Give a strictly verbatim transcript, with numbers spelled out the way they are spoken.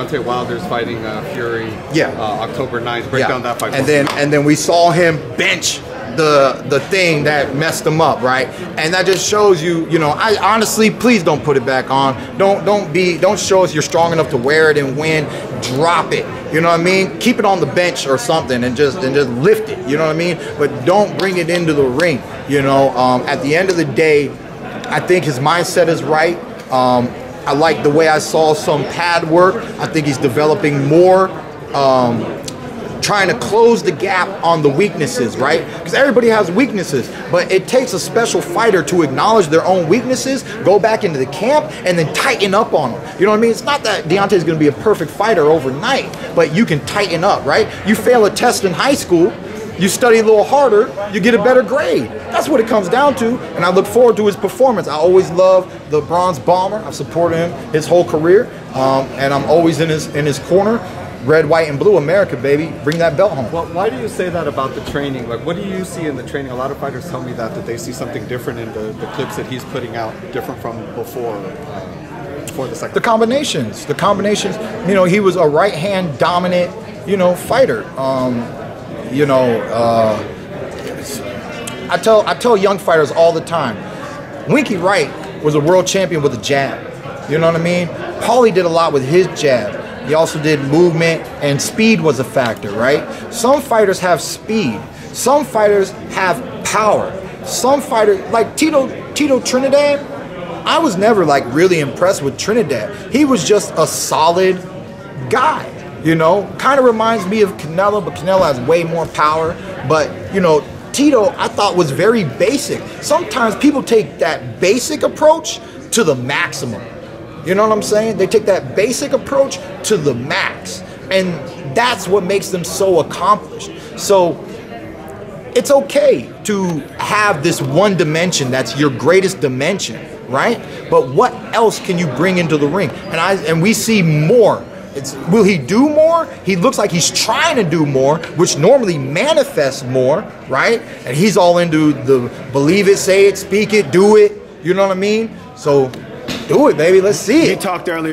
Deontay Wilder's fighting uh, Fury. Yeah. Uh, October ninth. Break yeah. down that fight. And then and then we saw him bench the the thing that messed him up, right? And that just shows you, you know, I honestly, please don't put it back on. Don't don't be don't show us you're strong enough to wear it and win. Drop it. You know what I mean? Keep it on the bench or something and just and just lift it. You know what I mean? But don't bring it into the ring. You know, um, at the end of the day, I think his mindset is right. Um, I like the way I saw some pad work. I think he's developing more. Um, trying to close the gap on the weaknesses, right? Because everybody has weaknesses, but it takes a special fighter to acknowledge their own weaknesses, go back into the camp, and then tighten up on them. You know what I mean? It's not that Deontay is going to be a perfect fighter overnight, but you can tighten up, right? You fail a test in high school, you study a little harder, you get a better grade. That's what it comes down to, and I look forward to his performance. I always love the Bronze Bomber. I've supported him his whole career, um, and I'm always in his in his corner. Red, white, and blue, America, baby. Bring that belt home. Well, why do you say that about the training? Like, what do you see in the training? A lot of fighters tell me that, that they see something different in the, the clips that he's putting out, different from before, uh, before the second. The combinations. The combinations. You know, he was a right-hand dominant, you know, fighter. Um, you know, uh, I tell I tell young fighters all the time, Winky Wright was a world champion with a jab. You know what I mean? Paulie did a lot with his jab. He also did movement, and speed was a factor, right? Some fighters have speed. Some fighters have power. Some fighters, like Tito, Tito Trinidad, I was never like really impressed with Trinidad. He was just a solid guy, you know? Kind of reminds me of Canelo, but Canelo has way more power. But, you know, Tito, I thought was very basic. Sometimes people take that basic approach to the maximum. You know what I'm saying? They take that basic approach to the max. And that's what makes them so accomplished. So it's okay to have this one dimension that's your greatest dimension, right? But what else can you bring into the ring? And I and we see more. It's, will he do more? He looks like he's trying to do more, which normally manifests more, right? And he's all into the believe it, say it, speak it, do it. You know what I mean? So do it, baby. Let's see it. He talked earlier.